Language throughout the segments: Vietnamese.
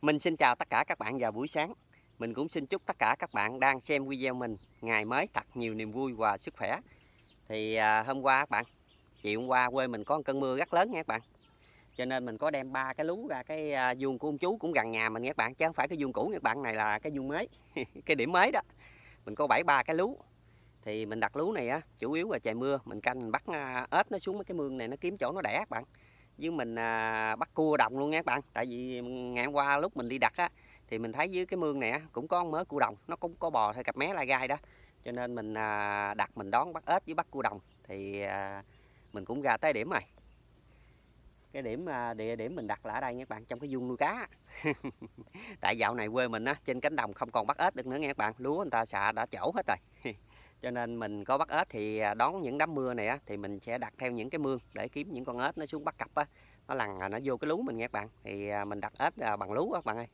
Mình xin chào tất cả các bạn vào buổi sáng. Mình cũng xin chúc tất cả các bạn đang xem video mình ngày mới thật nhiều niềm vui và sức khỏe. Thì hôm qua các bạn, chiều hôm qua quê mình có một cơn mưa rất lớn nha các bạn. Cho nên mình có đem 3 cái lú ra cái vuông của ông chú cũng gần nhà mình nha các bạn, chứ không phải cái vuông cũ nha các bạn, này là cái vuông mới. Cái điểm mới đó. Mình có 3 cái lú. Thì mình đặt lú này á, chủ yếu là trời mưa, mình canh mình bắt ếch nó xuống mấy cái mương này nó kiếm chỗ nó đẻ các bạn. Với mình bắt cua đồng luôn nha các bạn. Tại vì ngày hôm qua lúc mình đi đặt á thì mình thấy dưới cái mương này á, cũng có mớ cua đồng, nó cũng có bò theo cặp mé lai gai đó. Cho nên mình đặt mình đón bắt ếch với bắt cua đồng. Thì mình cũng ra tới điểm rồi. Cái địa điểm mình đặt là ở đây nha các bạn, trong cái vuông nuôi cá. Tại dạo này quê mình á, trên cánh đồng không còn bắt ếch được nữa nha các bạn, lúa người ta xạ đã trổ hết rồi. Cho nên mình có bắt ếch thì đón những đám mưa này á, thì mình sẽ đặt theo những cái mương để kiếm những con ếch nó xuống bắt cặp á, nó lằn nó vô cái lú mình nha các bạn. Thì mình đặt ếch bằng lú á các bạn ơi.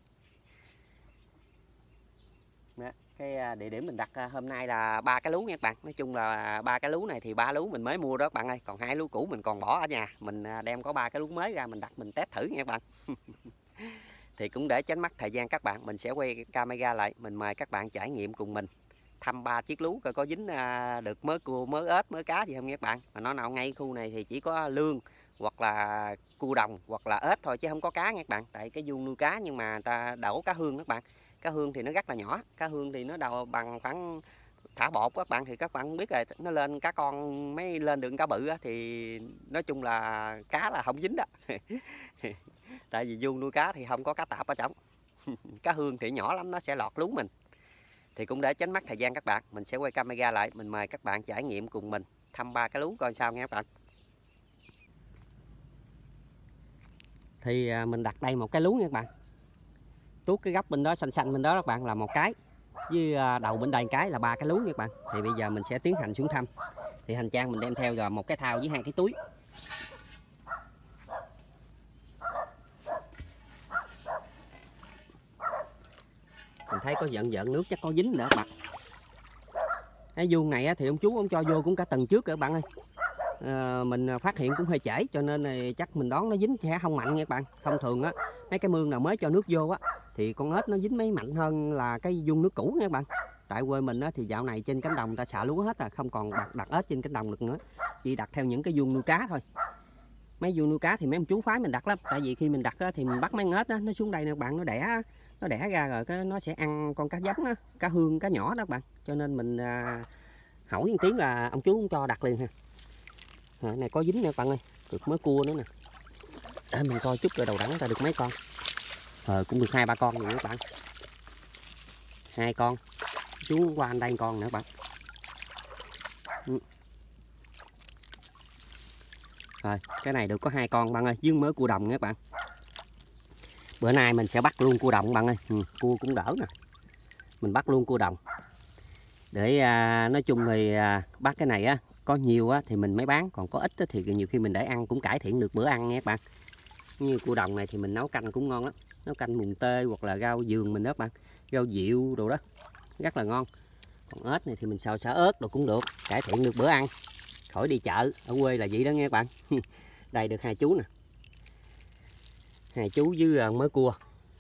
Đó, cái địa điểm mình đặt hôm nay là 3 cái lú nha các bạn. Nói chung là 3 cái lú này thì 3 lú mình mới mua đó các bạn ơi, còn 2 lú cũ mình còn bỏ ở nhà. Mình đem có 3 cái lú mới ra mình đặt mình test thử nha các bạn. Thì cũng để tránh mất thời gian các bạn, mình sẽ quay camera lại, mình mời các bạn trải nghiệm cùng mình thăm 3 chiếc lú coi có dính được mớ cua, mớ ếch, mớ cá gì không nha các bạn. Mà nó nào ngay khu này thì chỉ có lương hoặc là cua đồng hoặc là ếch thôi chứ không có cá nha các bạn. Tại cái vuông nuôi cá nhưng mà người ta đổ cá hương các bạn. Cá hương thì nó rất là nhỏ, cá hương thì nó đầu bằng khoảng thả bột các bạn, thì các bạn biết rồi, nó lên cá con mới lên đường cá bự á, thì nói chung là cá là không dính đó. Tại vì vuông nuôi cá thì không có cá tạp ở trong. Cá hương thì nhỏ lắm, nó sẽ lọt lú mình. Thì cũng để tránh mất thời gian các bạn, mình sẽ quay camera lại, mình mời các bạn trải nghiệm cùng mình thăm 3 cái lú coi sao nha các bạn. Thì mình đặt đây một cái lú nha các bạn. Tuốt cái góc bên đó xanh xanh bên đó các bạn là một cái, với đầu bên đây cái là 3 cái lú nha các bạn. Thì bây giờ mình sẽ tiến hành xuống thăm. Thì hành trang mình đem theo rồi một cái thao với 2 cái túi. Mình thấy có giận nước chắc có dính nữa các bạn. Cái vuông này thì ông chú ông cho vô cũng cả tuần trước các bạn ơi. Mình phát hiện cũng hơi trễ cho nên này chắc mình đoán nó dính sẽ không mạnh nha các bạn. Thông thường á, mấy cái mương nào mới cho nước vô á thì con ếch nó dính mấy mạnh hơn là cái vuông nước cũ nha các bạn. Tại quê mình á thì dạo này trên cánh đồng người ta xạ lúa hết rồi, không còn đặt ếch trên cánh đồng được nữa, chỉ đặt theo những cái vuông nuôi cá thôi. Mấy vuông nuôi cá thì mấy ông chú phái mình đặt lắm, tại vì khi mình đặt á, thì mình bắt mấy con ếch á, nó xuống đây nè các bạn, nó đẻ ra rồi cái nó sẽ ăn con cá giống á, cá hương, cá nhỏ đó các bạn. Cho nên mình hỏi một tiếng là ông chú cũng cho đặt liền ha. Này có dính nè các bạn ơi, được mới cua nữa nè. Để mình coi chút rồi đầu đẳng ta được mấy con. Cũng được 2-3 con rồi các bạn. 2 con. Chú qua anh đây con nữa các bạn. Rồi, cái này được có 2 con bạn ơi, với mớ cua đồng nha các bạn. Bữa nay mình sẽ bắt luôn cua đồng bạn ơi. Cua cũng đỡ nè. Mình bắt luôn cua đồng. Để nói chung thì bắt cái này á, có nhiều á thì mình mới bán, còn có ít á thì nhiều khi mình để ăn cũng cải thiện được bữa ăn nha các bạn. Như cua đồng này thì mình nấu canh cũng ngon lắm, nấu canh mùng tơi hoặc là rau giường mình đó các bạn, rau diệu đồ đó rất là ngon. Còn ếch này thì mình xào xả ớt đồ cũng được, cải thiện được bữa ăn, khỏi đi chợ. Ở quê là vậy đó nghe các bạn. Đây được 2 chú nè, 2 chú với mớ cua.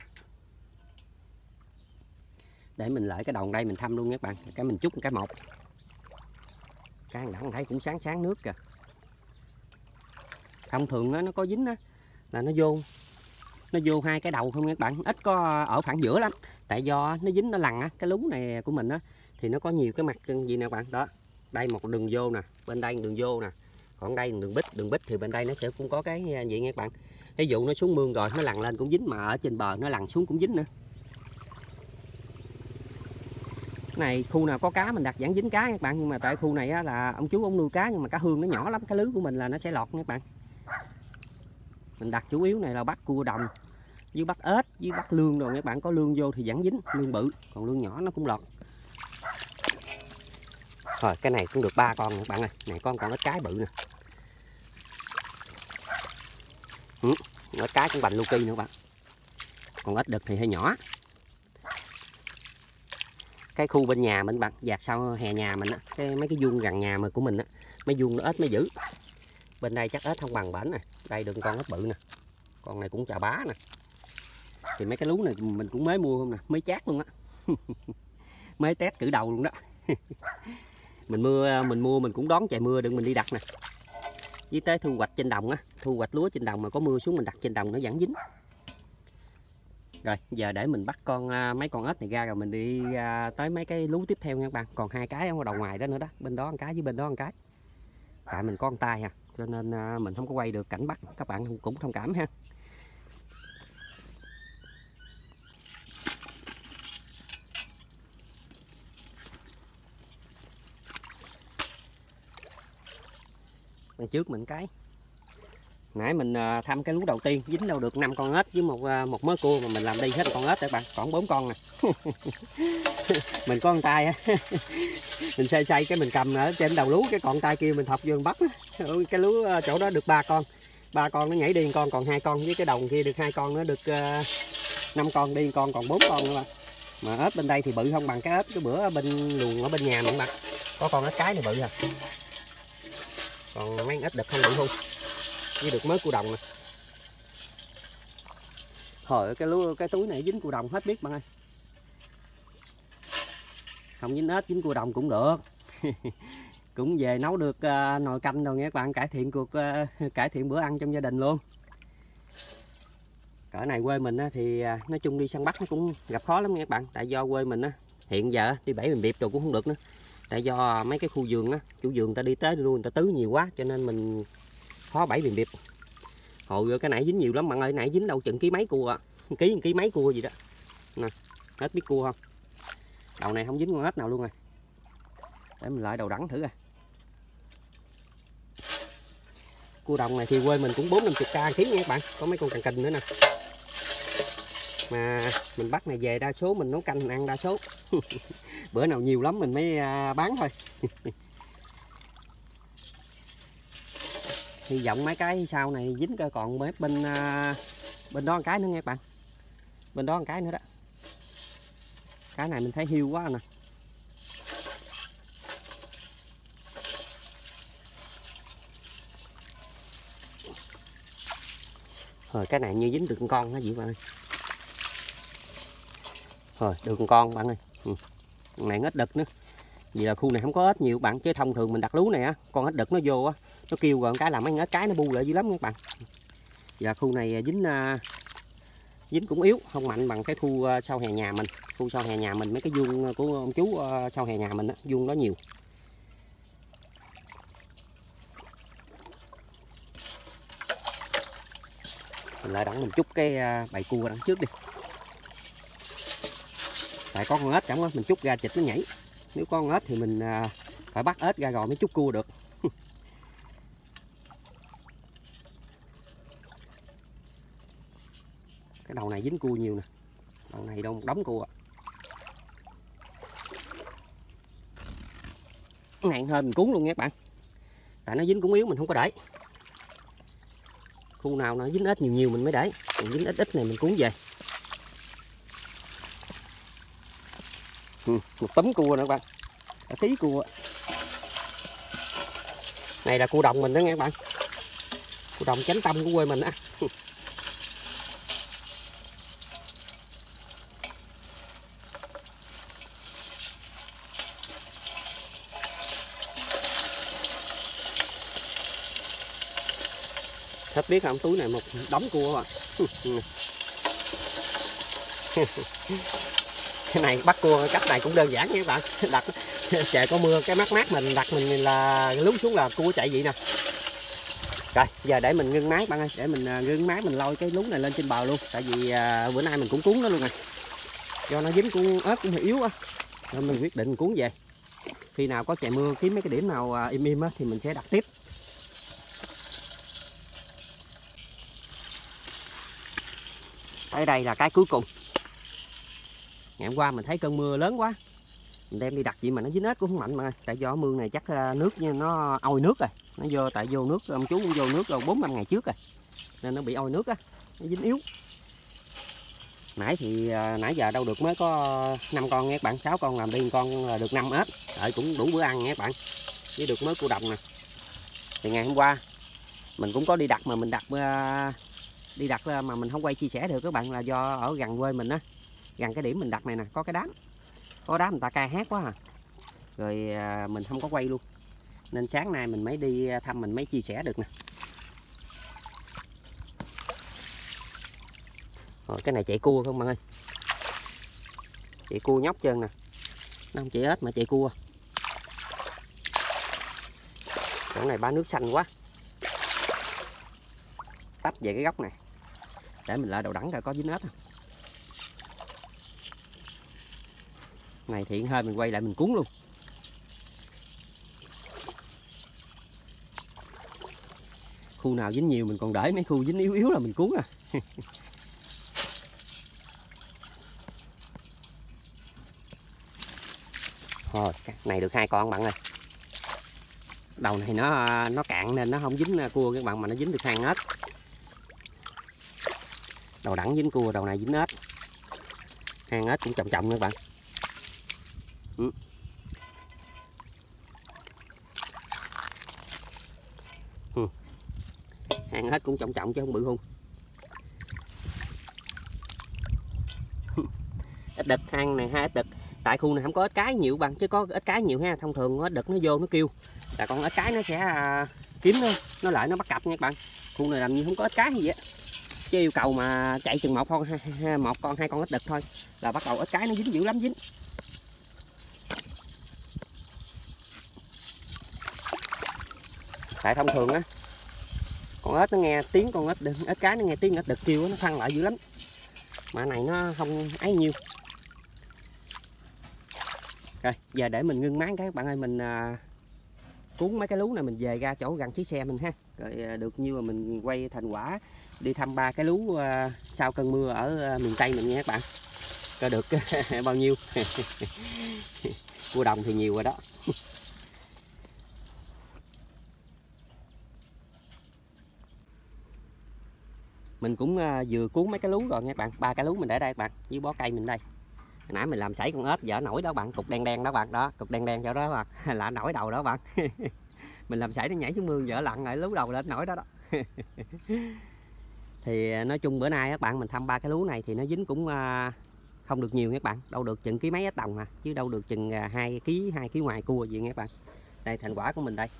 Để mình lại cái đòn đây mình thăm luôn nha các bạn. Cái mình chúc cái một cái đẳng thấy cũng sáng sáng nước kìa. Thông thường nó có dính á là nó vô 2 cái đầu không nha các bạn, ít có ở khoảng giữa lắm. Tại do nó dính nó lằn á, cái lú này của mình á thì nó có nhiều cái mặt gì nè các bạn. Đó, đây một đường vô nè, bên đây đường vô nè, còn đây đường bích thì bên đây nó sẽ cũng có cái gì nha các bạn. Ví dụ nó xuống mương rồi nó lằn lên cũng dính, mà ở trên bờ nó lằn xuống cũng dính nữa. Này khu nào có cá mình đặt vẫn dính cá nha các bạn, nhưng mà tại khu này á, là ông chú ông nuôi cá nhưng mà cá hương nó nhỏ lắm, cái lưới của mình là nó sẽ lọt nha các bạn. Mình đặt chủ yếu này là bắt cua đồng với bắt ếch với bắt lương rồi các bạn, có lương vô thì vẫn dính, lương bự, còn lương nhỏ nó cũng lọt. Rồi cái này cũng được 3 con các bạn ơi, này con ếch cái bự nè. Ếch cái cũng bành Luki nữa các bạn. Còn ếch đực thì hơi nhỏ. Cái khu bên nhà mình bạn, dạt sau hè nhà mình á, mấy cái vuông gần nhà mà của mình á, mấy vuông nó ếch mới dữ. Bên đây chắc ếch không bằng bển nè, đây đừng con ếch bự nè, con này cũng chà bá nè. Thì mấy cái lú này mình cũng mới mua không nè, mới chát luôn á. Mới test cử đầu luôn đó. Mình mua mình cũng đón trời mưa đừng mình đi đặt nè. Với tới thu hoạch trên đồng á, thu hoạch lúa trên đồng mà có mưa xuống mình đặt trên đồng nó vẫn dính. Rồi giờ để mình bắt mấy con ếch này ra rồi mình đi tới mấy cái lú tiếp theo nha các bạn. Còn 2 cái ở đầu ngoài đó nữa đó, bên đó một cái với bên đó một cái. Tại mình có con tay cho nên mình không có quay được cảnh bắt, các bạn cũng thông cảm ha. Đằng trước mình cái nãy mình thăm cái lú đầu tiên dính đâu được 5 con ếch với một mớ cua mà mình làm đi hết con ếch các bạn, còn 4 con nè. Mình có con tay á. Mình xoay cái mình cầm ở trên đầu lú, cái con tay kia mình thọc vô mình bắt. Cái lú chỗ đó được 3 con nó nhảy đi con, còn 2 con với cái đồng kia được 2 con, nó được 5 con đi con, còn 4 con nữa mà ếch bên đây thì bự không bằng cái ếch cái bữa bên luồng ở bên nhà mình bạn, có con ếch cái này bự à, còn mấy ếch đực không bự không, với được mới cua đồng nè. Hồi cái túi này dính cua đồng hết biết bạn ơi, không dính ếch dính cua đồng cũng được. Cũng về nấu được nồi canh rồi nghe các bạn, cải thiện bữa ăn trong gia đình luôn. Cỡ này quê mình thì nói chung đi săn bắt nó cũng gặp khó lắm nha các bạn, tại do quê mình hiện giờ đi bẫy mình biệp rồi cũng không được nữa, tại do mấy cái khu vườn chủ vườn người ta đi tới luôn, người ta tứ nhiều quá cho nên mình khó bẫy mình biệp. Hồi cái nãy dính nhiều lắm bạn ơi, nãy dính đâu chừng ký mấy cua, ký mấy cua gì đó nè, hết biết cua không. Đầu này không dính con ếch nào luôn rồi, để mình lại đầu đẳng thử coi. Cua đồng này thì quê mình cũng 40-50k ký nha các bạn, có mấy con càng kình nữa nè. Mà mình bắt này về đa số mình nấu canh mình ăn đa số. Bữa nào nhiều lắm mình mới bán thôi. Hy vọng mấy cái sau này dính coi, còn mấy bên đó một cái nữa nghe các bạn. Bên đó một cái nữa đó. Cái này mình thấy hiu quá nè. Rồi cái này như dính được con hả chị bạn ơi. Rồi được con bạn ơi. Con này ếch đực nữa. Vì là khu này không có ếch nhiều bạn, chứ thông thường mình đặt lú này con ếch đực nó vô nó kêu rồi cái làm mấy ếch cái nó bu lại dữ lắm các bạn. Vì là khu này dính cũng yếu, không mạnh bằng cái khu sau hè nhà mình. Khu sau hè nhà mình mấy cái vuông của ông chú sau hè nhà mình vuông đó nhiều. Mình lại đặng mình chút cái bầy cua đằng trước đi. Tại có con ếch chẳng á, mình chút ra chịch nó nhảy. Nếu có con ếch thì mình phải bắt ếch ra rồi mới chút cua được. Cái đầu này dính cua nhiều nè. Đầu này đâu một đống cua. Nặng hơn mình cuốn luôn nha các bạn. Tại nó dính cũng yếu mình không có để. Khu nào nó dính ếch nhiều mình mới để. Còn dính ít này mình cuốn về. Một tấm cua nữa các bạn. Cả ký cua. Này là cua đồng mình đó nghe các bạn. Cua đồng chánh tâm của quê mình á. Thích biết không, túi này một đống cua à. Cái này bắt cua cách này cũng đơn giản nha các bạn. Đặt trời có mưa cái mát mình đặt mình là lún xuống là cua chạy vậy nè. Rồi giờ để mình ngưng máy bạn ơi, để mình ngưng máy mình lôi cái lún này lên trên bờ luôn, tại vì bữa nay mình cũng cuốn nó luôn rồi, do nó dính con ếch cũng hơi yếu á nên mình quyết định cuốn về. Khi nào có trời mưa kiếm mấy cái điểm nào im á thì mình sẽ đặt tiếp. Tới đây là cái cuối cùng. Ngày hôm qua mình thấy cơn mưa lớn quá, mình đem đi đặt gì mà nó dính ếch cũng không mạnh mà, tại do mương này chắc nước như nó ôi nước rồi, nó vô tại vô nước ông chú cũng vô nước rồi 4-5 ngày trước rồi nên nó bị ôi nước á, nó dính yếu. Nãy giờ đâu được mới có 5 con nghe các bạn, 6 con làm đi con là được 5 ếch, đợi cũng đủ bữa ăn nghe các bạn, với được mới cua đồng nè. Thì ngày hôm qua mình cũng có đi đặt mà mình đặt đi đặt mà mình không quay chia sẻ được các bạn, là do ở gần quê mình á, gần cái điểm mình đặt này nè có cái đám, có đám người ta ca hát quá à, rồi mình không có quay luôn, nên sáng nay mình mới đi thăm mình mới chia sẻ được nè. Rồi, cái này chạy cua không bạn ơi, chạy cua nhóc trơn nè, nó không chạy ếch mà chạy cua. Chỗ này ba nước xanh quá, tấp về cái góc này để mình lại đầu đẳng coi có dính ếch không. Này thiện hơi mình quay lại mình cuốn luôn. Khu nào dính nhiều mình còn để, mấy khu dính yếu yếu là mình cuốn à. Thôi này được 2 con bạn ơi. Đầu này nó cạn nên nó không dính cua các bạn, mà nó dính được 2 ếch. Đầu đẳng dính cua, đầu này dính ếch. 2 ếch cũng chồng chồng các bạn. Hang hết cũng trọng trọng chứ không bự hung. Ít đực, hang này 2 ít đực. Tại khu này không có ếch cái nhiều bằng, chứ có ếch cái nhiều ha. Thông thường ếch đực nó vô nó kêu, là con ếch cái nó sẽ kiếm nó lại nó bắt cặp nha các bạn. Khu này làm như không có ếch cái gì vậy, chứ yêu cầu mà chạy chừng một con 2 con ếch đực thôi là bắt đầu ếch cái nó dính dữ lắm, dính. Tại thông thường á, con ếch nó nghe tiếng con ếch cái nó nghe tiếng ếch đực kêu nó thăng lại dữ lắm, mà này nó không ấy nhiêu. Rồi giờ để mình ngưng máy cái các bạn ơi, mình cuốn mấy cái lú này mình về ra chỗ gần chiếc xe mình ha, rồi được nhiêu mà mình quay thành quả đi thăm 3 cái lú sau cơn mưa ở miền Tây mình nha các bạn, coi được bao nhiêu. Cua đồng thì nhiều rồi đó. Mình cũng vừa cuốn mấy cái lú rồi nha các bạn, 3 cái lú mình để đây các bạn, với bó cây mình đây. Hồi nãy mình làm sảy con ếch dở nổi đó bạn, cục đen đen đó bạn, đó cục đen đen chỗ đó bạn, là nổi đầu đó bạn. Mình làm sảy nó nhảy xuống mương dở lặn rồi lú đầu lên nổi đó đó. Thì nói chung bữa nay các bạn mình thăm 3 cái lú này thì nó dính cũng không được nhiều nha các bạn, đâu được chừng ký mấy ếch đồng mà, chứ đâu được chừng 2 ký ngoài cua gì nha các bạn. Đây thành quả của mình đây.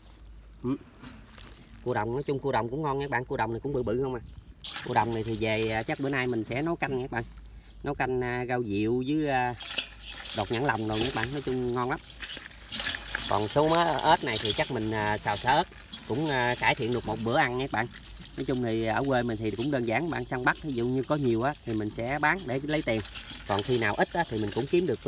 Cua đồng, nói chung cua đồng cũng ngon nha các bạn, cua đồng này cũng bự bự không à. Cua đồng này thì về chắc bữa nay mình sẽ nấu canh nha các bạn, nấu canh rau dịu với đọt nhãn lòng rồi các bạn, nói chung ngon lắm. Còn số ếch này thì chắc mình xào xả ếch cũng cải thiện được một bữa ăn nha các bạn. Nói chung thì ở quê mình thì cũng đơn giản bạn, săn bắt ví dụ như có nhiều á thì mình sẽ bán để lấy tiền, còn khi nào ít á thì mình cũng kiếm được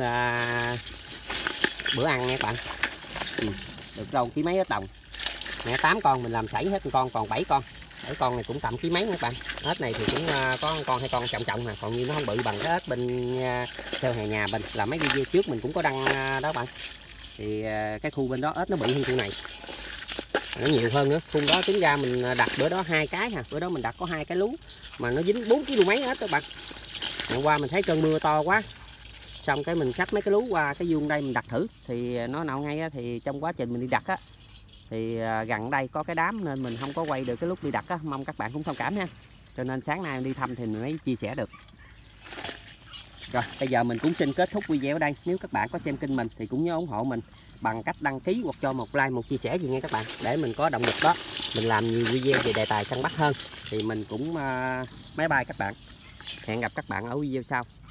bữa ăn nha các bạn. Được đâu ký mấy ếch đồng. Mẹ 8 con mình làm sảy hết con, còn 7 con. 7 con này cũng tầm ký mấy nha các bạn. Ếch này thì cũng có con 2 con trọng trọng nè, còn như nó không bự bằng cái ếch bên theo hè nhà mình, là mấy video trước mình cũng có đăng đó bạn. Thì cái khu bên đó ếch nó bự hơn khu này, nó nhiều hơn nữa. Khu đó tính ra mình đặt bữa đó 2 cái ha, bữa đó mình đặt có 2 cái lú mà nó dính 4 kg mấy hết các bạn. Ngày qua mình thấy cơn mưa to quá, xong cái mình xách mấy cái lú qua cái vuông đây mình đặt thử, thì nó nào ngay á, thì trong quá trình mình đi đặt á thì gần đây có cái đám nên mình không có quay được cái lúc đi đặt á, mong các bạn cũng thông cảm nha. Cho nên sáng nay đi thăm thì mình mới chia sẻ được. Rồi bây giờ mình cũng xin kết thúc video ở đây. Nếu các bạn có xem kênh mình thì cũng nhớ ủng hộ mình bằng cách đăng ký hoặc cho một like, một chia sẻ gì nha các bạn, để mình có động lực đó mình làm nhiều video về đề tài săn bắt hơn. Thì mình cũng bye bye các bạn, hẹn gặp các bạn ở video sau.